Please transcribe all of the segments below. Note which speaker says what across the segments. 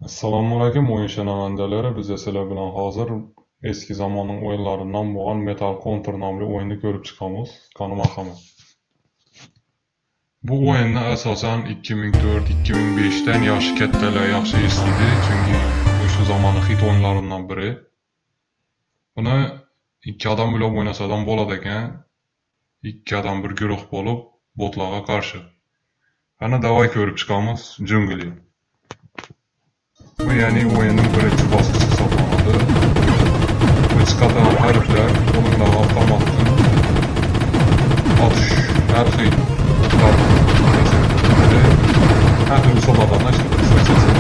Speaker 1: Assalomu alaykum o'yin shanavandalari. Biz sizlar bilan hozir eski zamonning o'yinlaridan bo'lgan Metal Counter nomli o'yinni ko'rib chiqamiz. Qani marhamat. Bu o'yinni asosan 2004-2005 dan yoshi kattalar yaxshi eslaydi, chunki o'sha zamonning hit o'yinlaridan biri. Buni ikki odam ulab o'ynasadan bo'ladi ekan. Ikki odam bir guruh bo'lib botlarga qarshi. Qani davay ko'rib chiqamiz. Jungli. Bu ya'ni o'yinning birinchi bosqichi hisoblanadi. Uch qator harflar, ularga avtomatdan otish har xil o'qlar har xil usullardan ishlatasiz.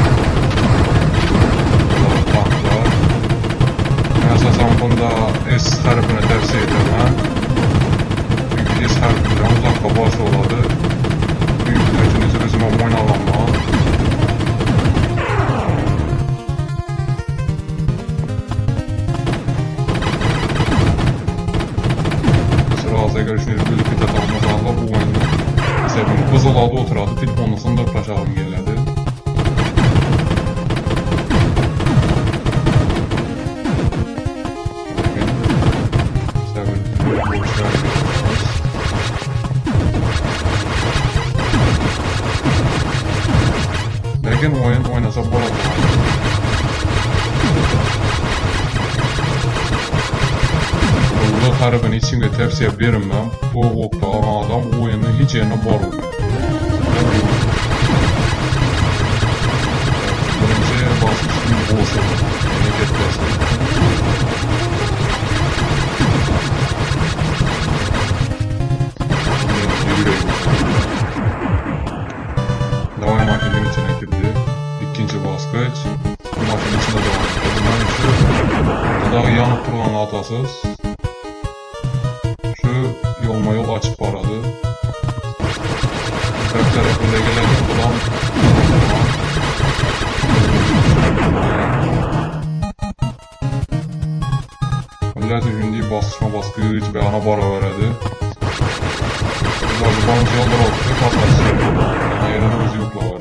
Speaker 1: Asosan bunda S harfini tavsiya etaman. Chunki S harfi bilan uzoqqa bosib oladi. Chunki o'zim o'ynaganman. Agar shunday bo'lib ketadigan bo'lsa, bu o'yinni masalan qo'zg'olda o'tiradi, telefonni sindirib tashlag'im keladi. Lekin o'yin o'ynasa bo'ladi. Bu harfini hechimga tavsiya bermayman. Bu o'qda olgan odam o'yinni hech yerga bormaydi. Birinchi bosqichning bo'lsa, yana ketmaysiz. Davay mashinaning ichiga kirdi. Ikkinchi bosqich. Mashina ichida davom etadi. Bundan shu yonib turgan otasiz. Yo'lma-yo'l açıp boradi. Bir tarafındagilarga bulan ular shunday bosqichma-bosqich bayona boraveradi. Ular birinchi yo'lda o'tib to'xtashadi. Yerda o'zi yo'qlaveradi.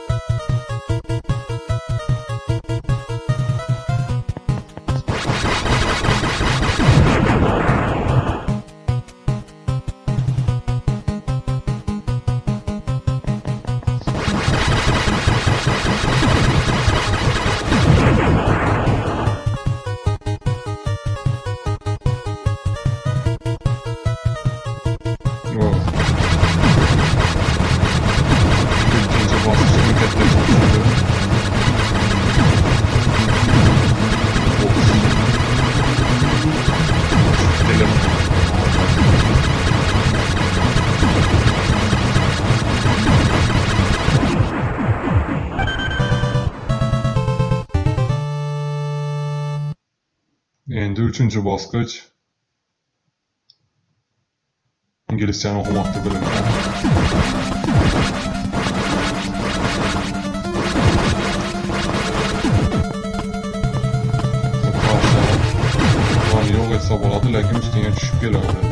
Speaker 1: Endi üçüncü bosqich. İnglizcani o'qimoqni bilaman. Yo'q etsa bo'ladi, lekin ustiga tushib kelaveradi.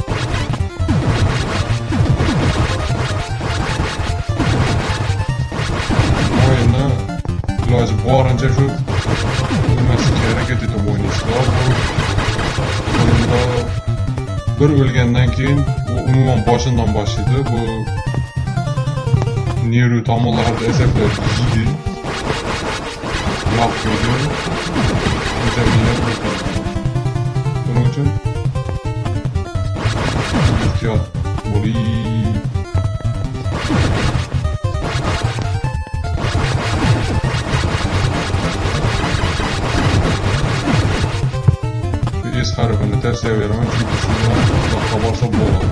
Speaker 1: O'yinni iloji boricha shu o'lmaslikka harakat etib o'ynaysiz. Bunda bir o'lgandan keyin u umuman boshidan boshlaydi. Bu neyro tomonlarda asablar yeydi. Yo'qmaydi. Buning uchun ehtiyot bo'ling. S harfini tavsiya beraman, chunki shundan uzoqqa borsa bo'ladi.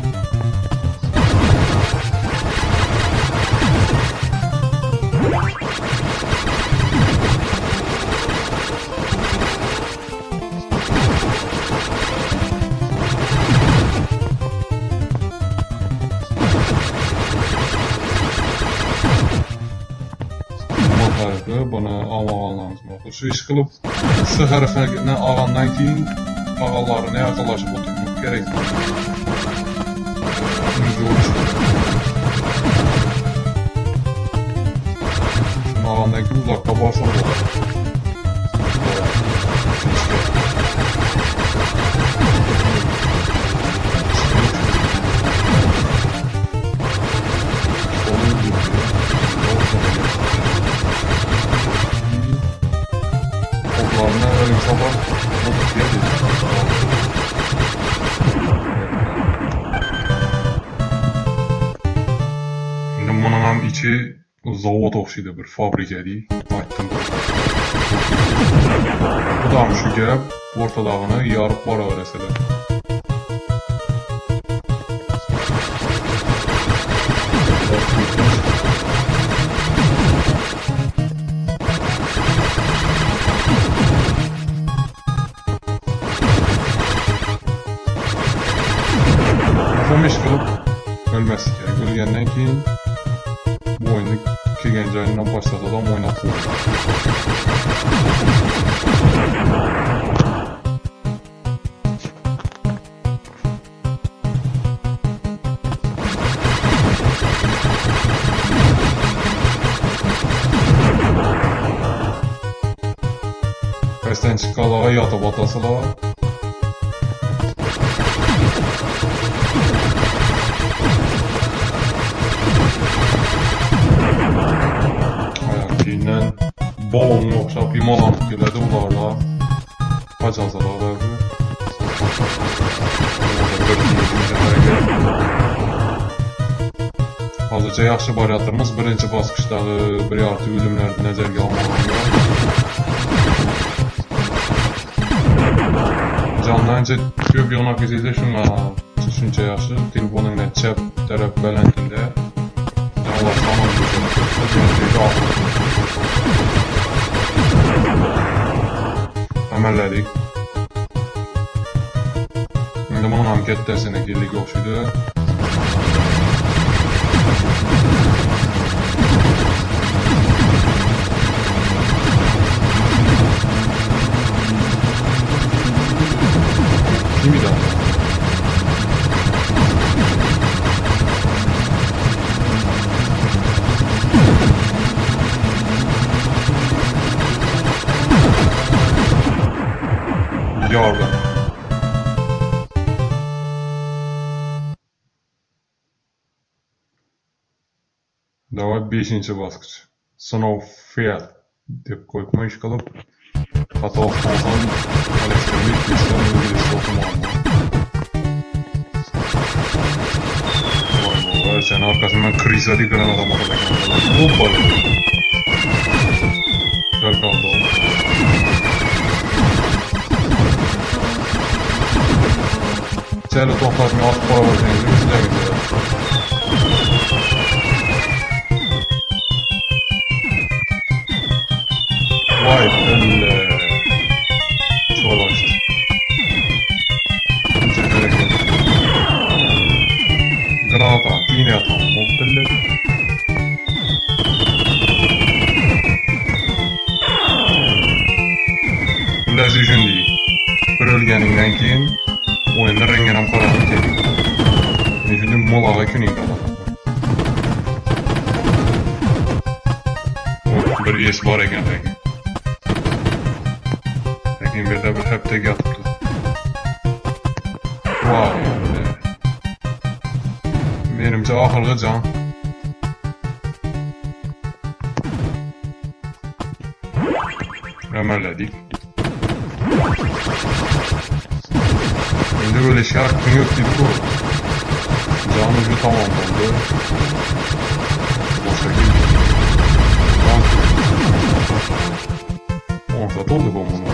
Speaker 1: Buni olmaganlarimiz bor. Shu ish qilib S harfini olgandan keyin qolganlarini yaqinlashib o'tirib kerak. Ağandan ki uzakta barsan olur. Oklarına öyle sabah ok diye dedim. Şimdi bunun hem içi zavod oxşıydı, bir fabrika değil. Aytdım. Bu da şu gap ortadağını yarıp bara öreseler. Kafam iş kılıp ölmesi gerek. Ölgenden keyin bu oyunu kelgen joyundan başlasa da oynatılır. Qəsdən çıxqalağa yatıp atasılar. Ayaqliyindən balonun oxşap limonlanıb gelədi ularla. Qacazalar da bu. Hazırca yaxşı variantlarımız birinci basqışdağı bir artı ölümlərdə nəzərə almalıdır. Canlıca köp yonak izleyiciler şuna düşünce yaxşı telefonun çap tərəf bələndində canlılar saman əməllədik. İndi bunun ham kəttəsinə girdik oxşuydu. Kimi daha? Yardım. Давай 5-ci basqıç. Snow fail deb qoymuş qalıb. Xata olsan eleştirmek bizden İngiliz okumağında. Vay sen arkasından kriz hadi kıran adam olarak. Hoppa. Gel kaldı o. Çayla toplatmaya az para var senin. Bizden gidiyor. Vay öyle. Çoğulaştı. Granata, yine atam. Mutlu'da. Lezi üçün değil. Bir ölgeninden keyin oyunda rengenem karanlık dedik. Yani şimdi molağa küneyim kalan. Bir es var eken rengi. Lakin bir de bir heptek yatıptı. Vay be. Menimce ahırgı can. Ömerledik. Şimdi böyle şey hakkın yok gibi bu. Can ucu tamamlandı. Boşa girdi. Onsa doldu bombunu.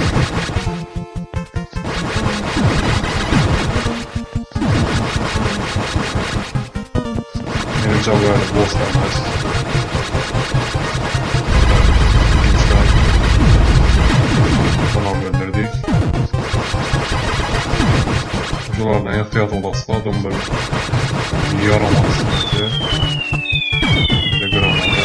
Speaker 1: Benim cevabı boş vermez. Tamam gönderdik. Şulardan ehtiyat olasıla döndür. Yaramaz bence. Bir de granada.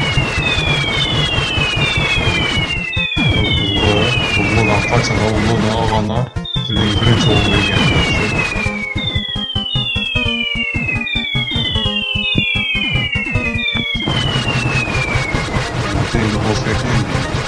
Speaker 1: Ulludan kaçana, ulludan ağana birinci olmayı gelmiştir. endi bosqaytmaydi.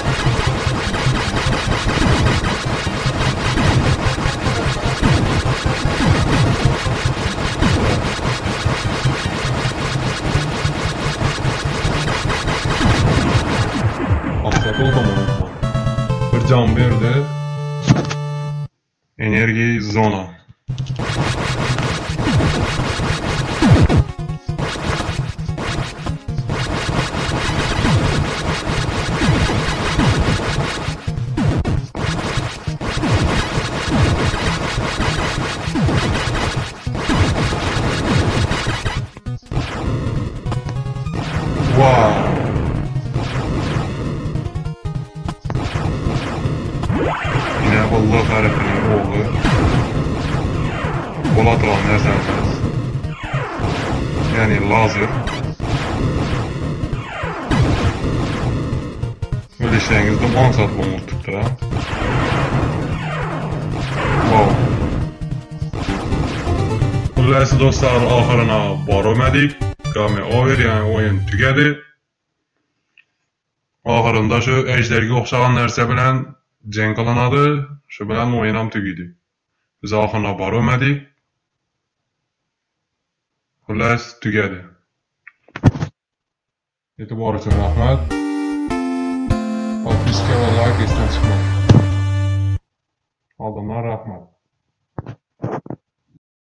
Speaker 1: Maqsad olmadı. Bir can verdi. Enerji zona. Wow. Yine Allah harfinin oğlu. Bolatılan nərsəmiz. Yani lazer. Öyle işlerinizde 10 saat bomba tuttu ha. Wow. Xullas dostlar, oxirina borolmadik. Game over, yani oyun tugadi. Oxirida shu ejderga o'xshagan narsa bilan jang qilinadi. Shu bilan o'yin ham tugaydi. Biz oxirina borolmadik. Xullas tugadi. E'tibor uchun rahmat. Podpiska va like esdan chiqmang. Oldindan rahmat.